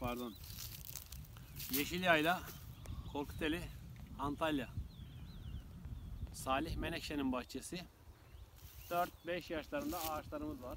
pardon. Yeşilyayla, Korkuteli, Antalya. Salih Menekşe'nin bahçesi. 4-5 yaşlarında ağaçlarımız var.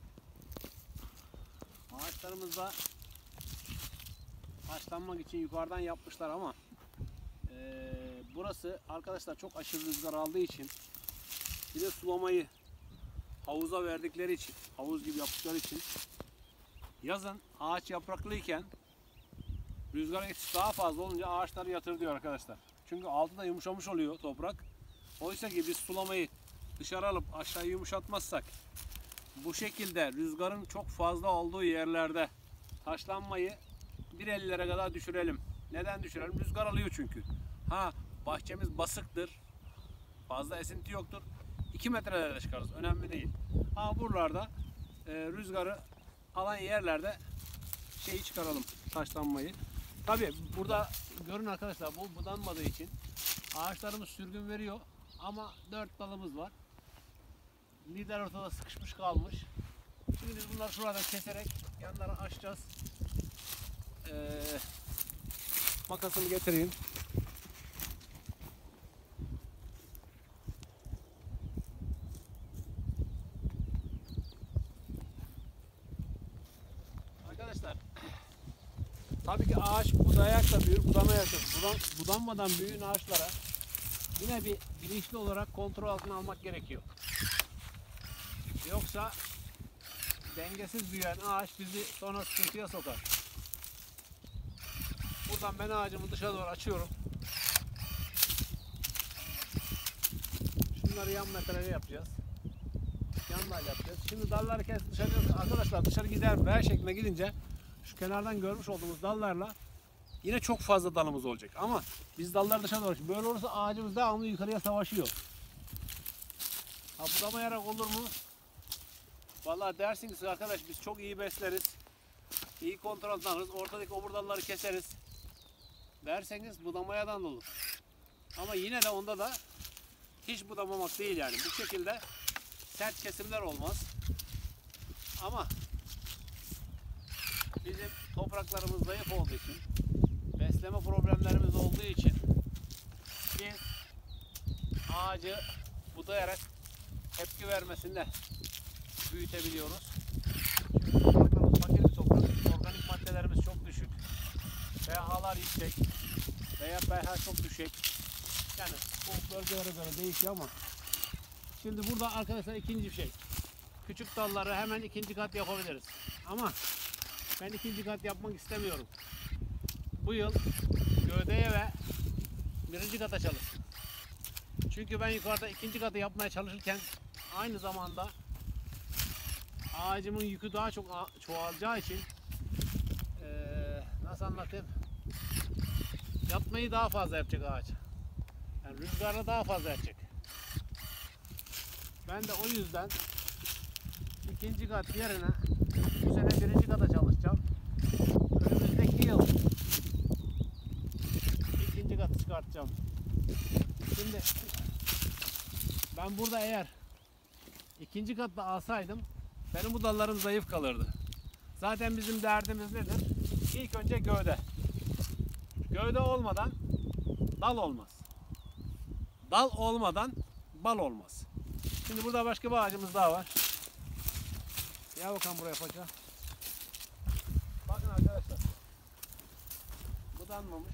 Ağaçlarımızda taşlanmak için yukarıdan yapmışlar ama burası arkadaşlar çok aşırı rüzgar aldığı için, bir de sulamayı havuza verdikleri için, havuz gibi yaptıkları için yazın ağaç yapraklıyken rüzgar etkisi daha fazla olunca ağaçları yatır diyor arkadaşlar. Çünkü altı da yumuşamış oluyor toprak. Oysa ki biz sulamayı dışarı alıp aşağı yumuşatmazsak, bu şekilde rüzgarın çok fazla olduğu yerlerde taşlanmayı 1.50'lere kadar düşürelim. Neden düşürelim? Rüzgar alıyor çünkü. Bahçemiz basıktır. Fazla esinti yoktur. 2 metrelere çıkarız. Önemli değil. Buralarda rüzgarı alan yerlerde şeyi çıkaralım. Taşlanmayı. Tabi burada görün arkadaşlar, bu budanmadığı için ağaçlarımız sürgün veriyor. Ama 4 dalımız var. Lider ortada sıkışmış kalmış. Şimdi biz bunları şuradan keserek yanlarını açacağız. Makasımı getireyim. Arkadaşlar, tabii ki ağaç budayarak da büyür, budamayarak da büyür. Budanmadan büyüyen ağaçlara yine bir bilinçli olarak kontrol altına almak gerekiyor. Yoksa dengesiz büyüyen ağaç bizi sonra sıkıntıya sokar. Buradan ben ağacımı dışa doğru açıyorum. Şunları yan metreli yapacağız. Yan dal yapacağız. Şimdi dalları kes dışarı, arkadaşlar dışarı gider V şeklinde gidince şu kenardan görmüş olduğumuz dallarla yine çok fazla dalımız olacak. Ama biz dalları dışarı doğru, böyle olursa ağacımız devamlı yukarıya savaşıyor. Budamayarak olur mu? Vallahi dersiniz ki arkadaş biz çok iyi besleriz, iyi kontrol altına alırız, ortadaki obur dalları keseriz derseniz budamayadan da olur. Ama yine de onda da hiç budamamak değil yani. Bu şekilde sert kesimler olmaz. Ama bizim topraklarımız zayıf olduğu için, besleme problemlerimiz olduğu için biz ağacı budayarak tepki vermesinde büyütebiliyoruz. Çünkü topraklarımız fakir bir toprak. Organik maddelerimiz çok düşük. pH'lar yüksek veya pH çok düşük. Yani bu bölgelere göre değişiyor ama şimdi burada arkadaşlar ikinci bir şey. Küçük dalları hemen ikinci kat yapabiliriz. Ama ben ikinci kat yapmak istemiyorum. Bu yıl gövdeye ve birinci kata çalışsın. Çünkü ben yukarıda ikinci katı yapmaya çalışırken aynı zamanda ağacımın yükü daha çok çoğalacağı için nasıl anlatayım? Yapmayı daha fazla yapacak ağaç. Yani rüzgarla daha fazla yapacak. Ben de o yüzden ikinci kat yerine bu sene birinci kata çalışacağım. Önümüzdeki yıl ikinci katı çıkartacağım. Şimdi ben burada eğer ikinci katta alsaydım benim bu dallarım zayıf kalırdı. Zaten bizim derdimiz nedir? İlk önce gövde. Gövde olmadan dal olmaz. Dal olmadan bal olmaz. Şimdi burada başka bir ağacımız daha var. Gel bakalım buraya paça. Bakın arkadaşlar. Budanmamış.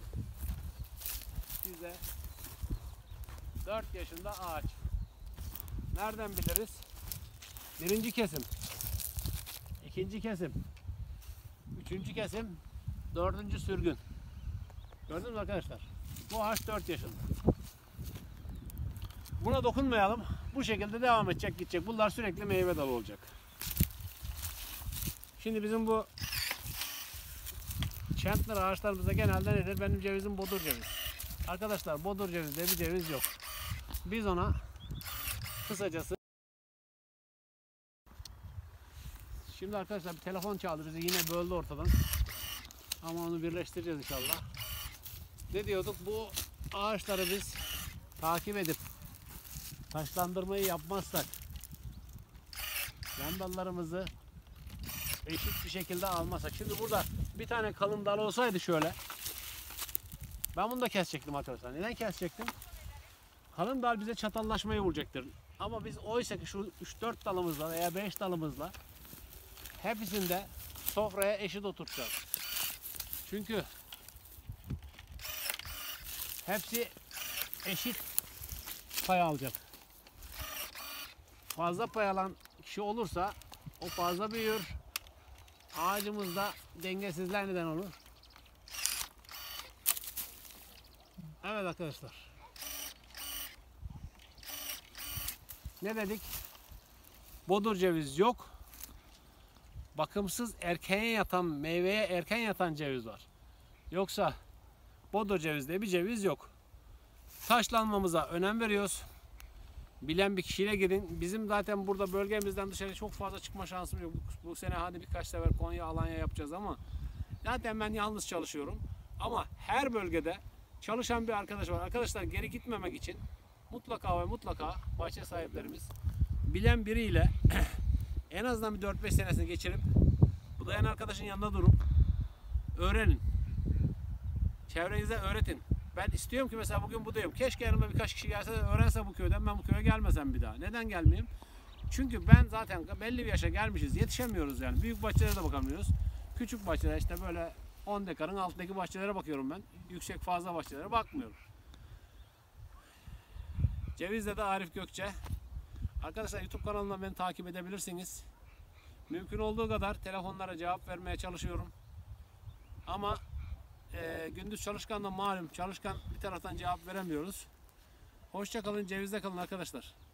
Size 4 yaşında ağaç. Nereden biliriz? Birinci kesim, ikinci kesim, üçüncü kesim, dördüncü sürgün. Gördünüz mü arkadaşlar? Bu ağaç 4 yaşında. Buna dokunmayalım. Bu şekilde devam edecek, gidecek. Bunlar sürekli meyve dalı olacak. Şimdi bizim bu Chandler ağaçlarımızda genelde nedir? Benim cevizim bodur ceviz. Arkadaşlar bodur ceviz diye bir ceviz yok. Biz ona kısacası, şimdi arkadaşlar bir telefon çaldı, bizi yine böldü ortadan. Ama onu birleştireceğiz inşallah. Ne diyorduk? Bu ağaçları biz takip edip taşlandırmayı yapmazsak, yan dallarımızı eşit bir şekilde almazsak. Şimdi burada bir tane kalın dal olsaydı şöyle, ben bunu da kesecektim arkadaşlar. Neden kesecektim? Kalın dal bize çatallaşmayı vuracaktır. Ama biz oysa ki şu 3-4 dalımızla veya 5 dalımızla hepsini de sofraya eşit oturtacağız. Çünkü hepsi eşit pay alacak. Fazla pay alan kişi olursa o fazla büyür. Ağacımızda dengesizler neden olur. Evet arkadaşlar. Ne dedik? Bodur ceviz yok. Bakımsız erkeğe yatan, meyveye erken yatan ceviz var. Yoksa bodur ceviz diye bir ceviz yok. Taşlanmamıza önem veriyoruz. Bilen bir kişiyle gidin. Bizim zaten burada bölgemizden dışarı çok fazla çıkma şansım yok. Bu sene hadi birkaç sefer Konya, Alanya yapacağız ama zaten ben yalnız çalışıyorum. Ama her bölgede çalışan bir arkadaş var. Arkadaşlar geri gitmemek için mutlaka ve mutlaka bahçe sahiplerimiz bilen biriyle en azından bir 4-5 senesini geçirip bu dayan arkadaşın yanında durup öğrenin. Çevrenize öğretin. Ben istiyorum ki mesela bugün buradayım. Keşke yanıma birkaç kişi gelse de öğrense bu köyden, ben bu köye gelmesem bir daha. Neden gelmeyeyim? Çünkü ben zaten belli bir yaşa gelmişiz. Yetişemiyoruz yani. Büyük bahçelere de bakamıyoruz. Küçük bahçelere işte böyle 10 dekarın altındaki bahçelere bakıyorum ben. Yüksek fazla bahçelere bakmıyorum. Ceviz'de de Arif Gökçe. Arkadaşlar YouTube kanalından beni takip edebilirsiniz. Mümkün olduğu kadar telefonlara cevap vermeye çalışıyorum. Ama gündüz çalışkan da malum. Çalışkan bir taraftan cevap veremiyoruz. Hoşça kalın, cevizde kalın arkadaşlar.